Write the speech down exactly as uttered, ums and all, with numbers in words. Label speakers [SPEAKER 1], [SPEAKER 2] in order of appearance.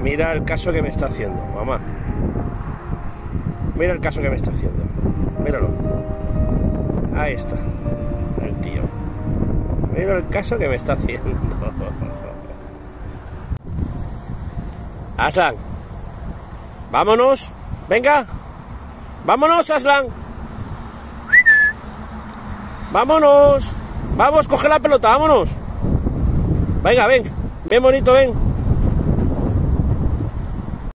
[SPEAKER 1] Mira el caso que me está haciendo, mamá. Mira el caso que me está haciendo. Míralo. Ahí está. El tío. Mira el caso que me está haciendo. Aslan. Vámonos. Venga. Vámonos, Aslan. Vámonos. Vamos, coge la pelota, vámonos. Venga, ven. Ven, bonito, ven.